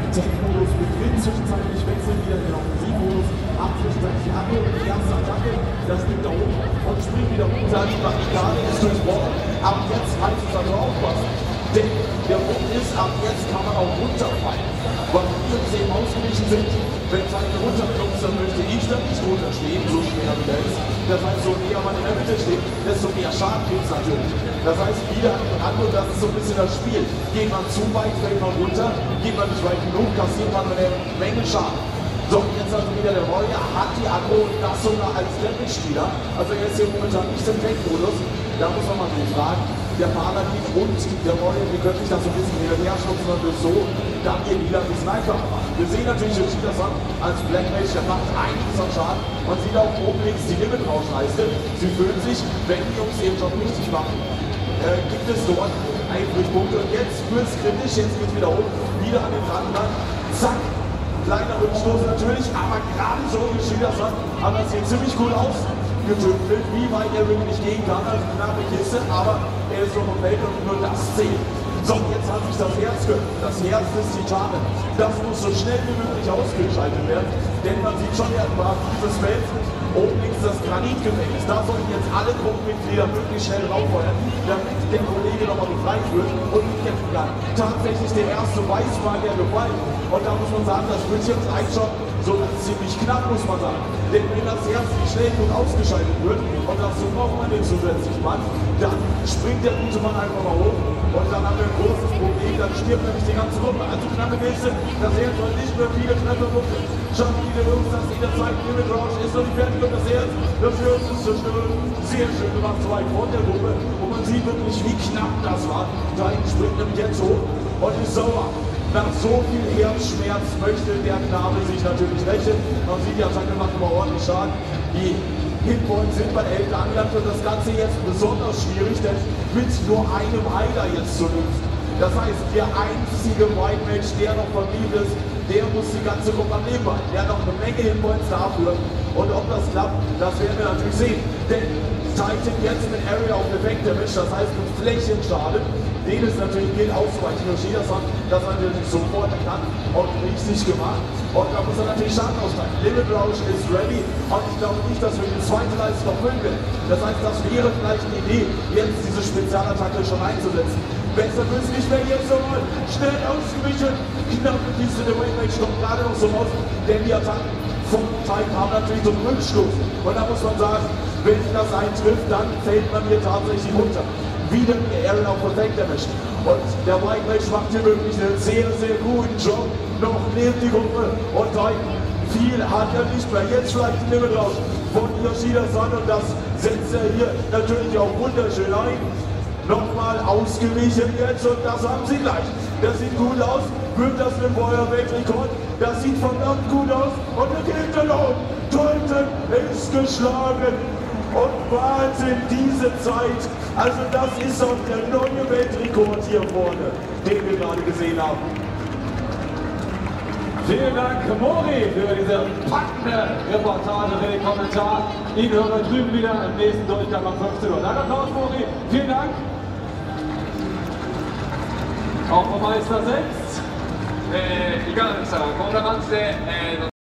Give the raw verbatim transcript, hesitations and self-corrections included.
Tech-Modus mit drin, zwischenzeitlich wechseln wieder in den Offensivmodus, ab zwischenzeitlich die Attacke und die erste Attacke, das liegt da oben und springt wieder runter, die Barrikade ist durchbrochen, ab jetzt heißt es also aufpassen, denn der Punkt ist, ab jetzt kann man auch runterfallen, weil wir uns eben ausgewichen sind, wenn es halt runterklopft, dann möchte ich da nicht runterstehen, so schwer wie der ist, das heißt, so näher man in der Mitte steht, desto mehr Schaden gibt es natürlich. Das heißt, wieder an und das ist so ein bisschen das Spiel. Geht man zu weit, fällt man runter, geht man nicht weit genug, kassiert man eine Menge Schaden. So, jetzt also wieder der Warrior, hat die Aggro und das sogar als Damage-Dealer. Also er ist hier momentan nicht im Tank-Modus. Da muss man mal den fragen. Der Paladin und der Warrior, die können sich das so ein bisschen hin und her schubsen und das so dann ihr Dealer ein bisschen einfacher machen. Wir sehen natürlich Yoshida-san als Black Mage, der macht einiges an Schaden. Man sieht auch oben links die Limit-Rauschleiste. Sie fühlen sich, wenn die Jungs ihren Job richtig machen, äh, gibt es dort Einbrüchpunkte. Und jetzt wird es kritisch, jetzt geht es wieder hoch, wieder an den Rand ran. Zack, kleiner Rückstoß natürlich, aber gerade so Yoshida-san, aber es sieht ziemlich gut aus. Getümpelt, wie weit er wirklich gehen kann, also knappe Kiste, aber er ist noch im Feld und nur das zählt. So, jetzt hat sich das Herz geöffnet, das Herz des Titanen. Das muss so schnell wie möglich ausgeschaltet werden, denn man sieht schon erstmal dieses Feld. Oben links das Granitgefängnis, da sollten jetzt alle Gruppenmitglieder möglichst schnell rauffeuern, damit der Kollege nochmal befreit wird und mitkämpfen kann. Tatsächlich der erste Weißmagier gefallen. Und da muss man sagen, das wird jetzt eigentlich schon so ziemlich knapp, muss man sagen. Denn wenn das Herz nicht schnell gut ausgeschaltet wird und dazu braucht man den zusätzlichen Mann, dann springt der gute Mann einfach mal hoch und dann haben wir ein großes Problem, dann stirbt nämlich die ganze Gruppe. Also knappe Kiste, das Herz soll nicht mehr viele Trefferpunkte. Schauen viele Jungs, dass jeder zweite Limit Rausch ist noch nicht fertig und das Herz, das Herz ist zerstört. Sehr schön gemacht, zwei vor der Gruppe und man sieht wirklich, wie knapp das war. Da springt nämlich jetzt hoch und ist sauer. Nach so viel Herzschmerz möchte der Knabe sich natürlich rächen. Man sieht, die Attacke macht immer ordentlich Schaden. Die Hitpoints sind bei elf angelangt und das Ganze jetzt besonders schwierig, denn mit nur einem Heiler jetzt zu lösen. Das heißt, der einzige White Mage, der noch verblieben ist, der muss die ganze Gruppe am Leben halten. Der hat noch eine Menge Hitpoints dafür. Und ob das klappt, das werden wir natürlich sehen. Denn Titan jetzt mit Area of Effect Damage, das heißt mit Flächenschaden, den es natürlich gilt auszuweichen. Yoshida-san das natürlich sofort erkannt und richtig gemacht. Und da muss er natürlich Schaden austeilen. Limit Rausch ist ready und ich glaube nicht, dass wir die zweite Leiste noch füllen werden. Das heißt, das wäre vielleicht eine Idee, jetzt diese Spezialattacke schon einzusetzen. Besser wird es nicht mehr jetzt nochmal. Schnell ausgewichen. Knappe Kiste der Waymaker kommt gerade noch so raus, denn die Attacken vom Titan haben natürlich so einen Rückstoß. Und da muss man sagen, wenn das eintrifft, dann fällt man hier tatsächlich runter. Wieder die Area of Effect Damage. Und der White Mage macht hier wirklich einen sehr, sehr guten Job. Noch lebt die Gruppe und Titan. Viel hat er nicht mehr. Jetzt vielleicht die Limit raus von Yoshida-san und das setzt er hier natürlich auch wunderschön ein. Nochmal ausgewichen jetzt und das haben sie gleich. Das sieht gut aus. Wird das ein neuer Weltrekord? Das sieht verdammt gut aus. Und der Gegner noch. Titan ist geschlagen. Und Wahnsinn, diese Zeit. Also das ist auch der neue Weltrekord hier vorne, den wir gerade gesehen haben. Vielen Dank, Mori, für diese packende Reportage, für den Kommentar. Ihn hören wir drüben wieder im nächsten Durchgang um fünfzehn Uhr. Danke, Applaus, Mori. Vielen Dank. Auch vom Meister selbst. えーいかがでしたか、こんな感じで、えー